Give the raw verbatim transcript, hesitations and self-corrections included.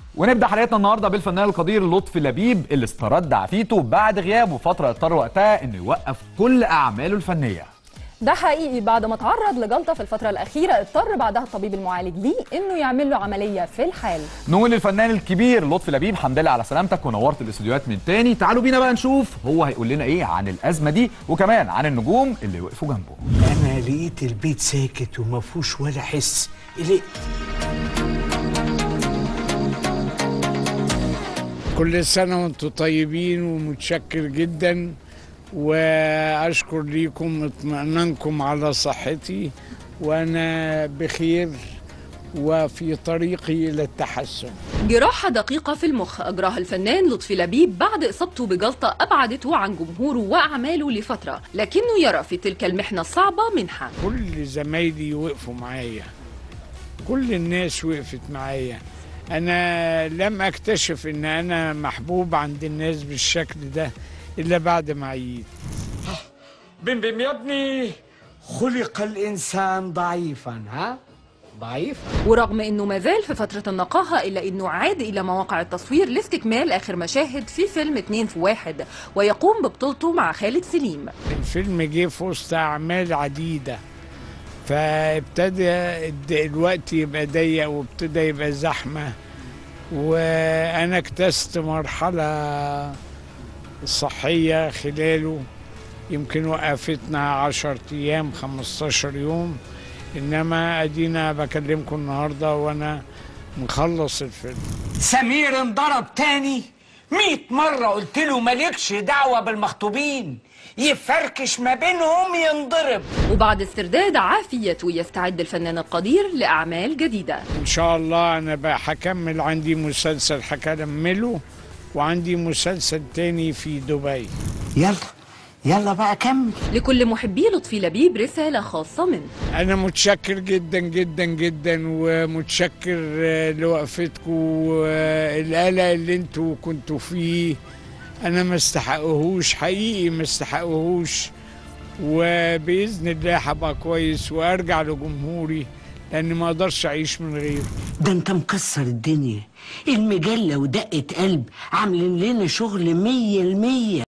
ونبدا حلقتنا النهارده بالفنان القدير لطفي لبيب اللي استرد عافيته بعد غياب وفتره اضطر وقتها انه يوقف كل اعماله الفنيه. ده حقيقي بعد ما تعرض لجلطه في الفتره الاخيره اضطر بعدها الطبيب المعالج ليه انه يعمل له عمليه في الحال. نقول للفنان الكبير لطفي لبيب الحمد لله على سلامتك ونورت الاستوديوهات من تاني. تعالوا بينا بقى نشوف هو هيقول لنا ايه عن الازمه دي وكمان عن النجوم اللي وقفوا جنبه. انا لقيت البيت ساكت وما فيهوش ولا حس. قلقت. كل سنة وانتم طيبين ومتشكر جدا وأشكر ليكم اطمئنانكم على صحتي وأنا بخير وفي طريقي إلى التحسن. جراحة دقيقة في المخ أجراها الفنان لطفي لبيب بعد إصابته بجلطة أبعدته عن جمهوره وأعماله لفترة، لكنه يرى في تلك المحنة الصعبة منحة. كل زمايلي وقفوا معايا، كل الناس وقفت معايا. أنا لم أكتشف إن أنا محبوب عند الناس بالشكل ده إلا بعد ما عييت. بم بم يا ابني، خلق الإنسان ضعيفا. ها؟ ضعيف؟ ورغم إنه ما زال في فترة النقاهة إلا إنه عاد إلى مواقع التصوير لاستكمال آخر مشاهد في فيلم اتنين في واحد ويقوم ببطولته مع خالد سليم. الفيلم جه في وسط أعمال عديدة فابتدى الوقت يبقى ضيق وابتدى يبقى زحمة، وأنا اكتست مرحلة صحية خلاله يمكن وقفتنا عشر أيام خمستاشر يوم، إنما أدينا بكلمكم النهاردة وأنا مخلص الفيلم. سمير انضرب تاني مئة مرة، قلت له مالكش دعوة بالمخطوبين، يفركش ما بينهم ينضرب. وبعد استرداد عافيته يستعد الفنان القدير لأعمال جديدة إن شاء الله. أنا بقى هكمل، عندي مسلسل هكمله وعندي مسلسل تاني في دبي. يلا يلا بقى كمل. لكل محبي لطفي لبيب رسالة خاصة منه. أنا متشكر جدا جدا جدا ومتشكر لوقفتكم والقلق اللي انتوا كنتوا فيه. أنا ما استحقهوش حقيقي، ما استحقهوش، وبإذن الله هبقى كويس وأرجع لجمهوري لأن ما أقدرش أعيش من غيره. ده أنت مكسر الدنيا، المجلة ودقة قلب عاملين لنا شغل مية المية.